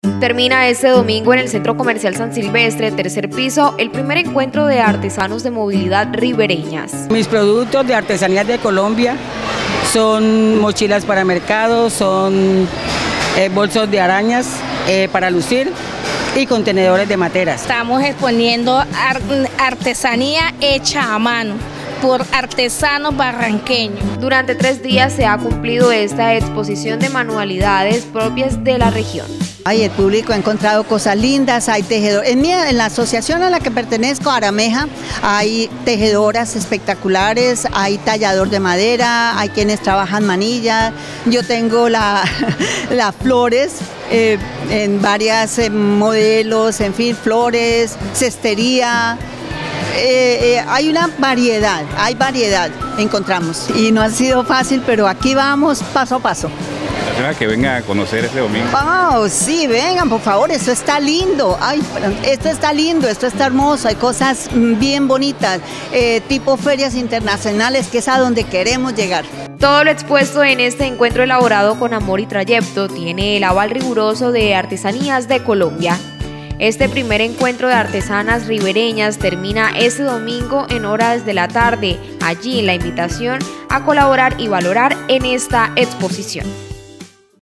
Termina este domingo en el Centro Comercial San Silvestre, tercer piso, el primer encuentro de artesanos de movilidad ribereñas. Mis productos de artesanías de Colombia son mochilas para mercado, son bolsos de arañas para lucir y contenedores de materas. Estamos exponiendo artesanía hecha a mano por artesanos barranqueños. Durante 3 días se ha cumplido esta exposición de manualidades propias de la región. Ay, el público ha encontrado cosas lindas, hay tejedores. En la asociación a la que pertenezco, Arameja, hay tejedoras espectaculares, hay tallador de madera, hay quienes trabajan manilla. Yo tengo las flores en varios modelos, en fin, flores, cestería. Hay una variedad, encontramos. Y no ha sido fácil, pero aquí vamos paso a paso. Que vengan a conocer este domingo. Oh, sí, vengan, por favor, esto está lindo. Ay, esto está lindo, esto está hermoso, hay cosas bien bonitas, tipo ferias internacionales, que es a donde queremos llegar. Todo lo expuesto en este encuentro elaborado con amor y trayecto tiene el aval riguroso de Artesanías de Colombia. Este primer encuentro de artesanas ribereñas termina este domingo en horas de la tarde. Allí la invitación a colaborar y valorar en esta exposición.